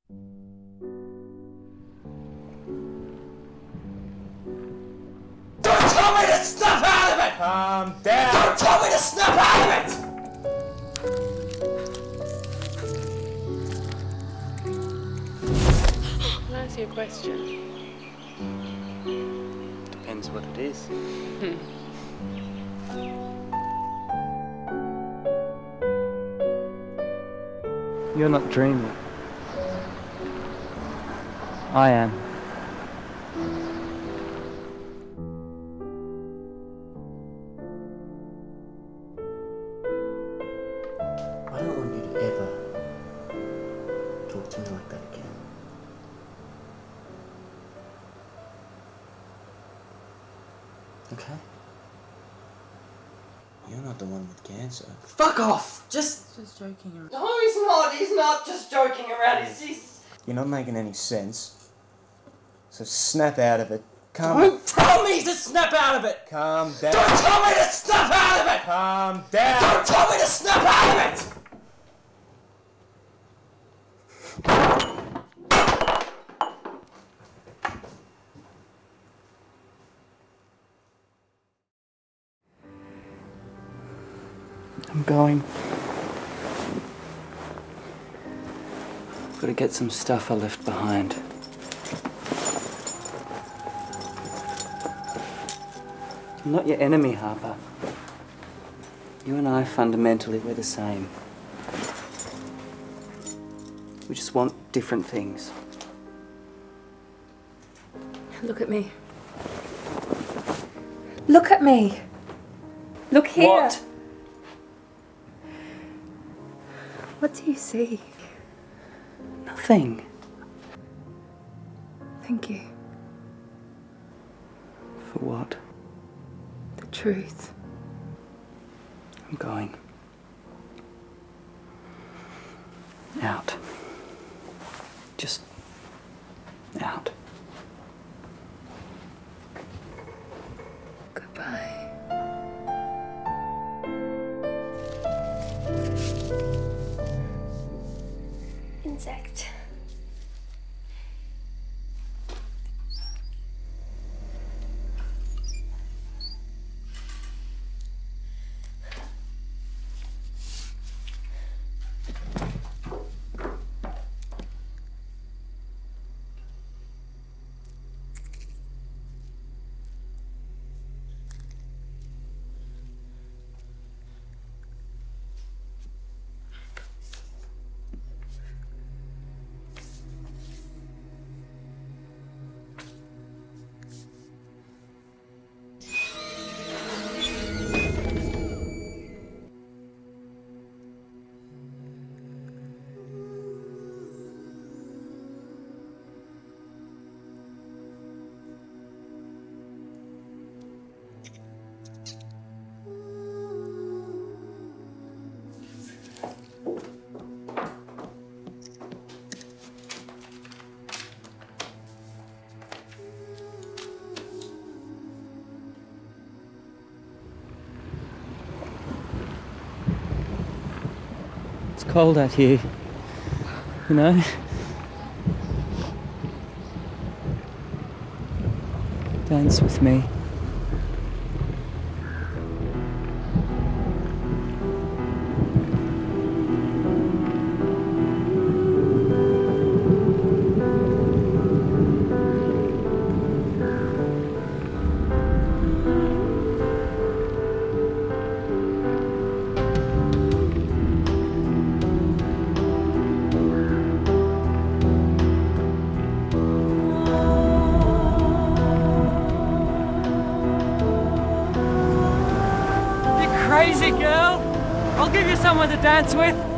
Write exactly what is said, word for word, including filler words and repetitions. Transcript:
Don't tell me to snap out of it! Calm down! Don't tell me to snap out of it! Can I ask you a question? Depends what it is. Hmm. You're not dreaming. I am. I don't want you to ever talk to me like that again. Okay? You're not the one with cancer. Fuck off! Just... Just joking around. No, he's not. He's not just joking around. He's... he's... You're not making any sense. So snap out of it. Calm Don't tell me to snap out of it! Calm down. Don't tell me to snap out of it! Calm down. Don't tell me to snap out of it! I'm going. Got to get some stuff I left behind. I'm not your enemy, Harper. You and I, fundamentally, we're the same. We just want different things. Look at me. Look at me. Look here. What? What do you see? Nothing. Thank you. For what? The truth. I'm going. Out. Just out. Goodbye. Insect. It's cold out here, you know? Dance with me. Crazy girl! I'll give you someone to dance with.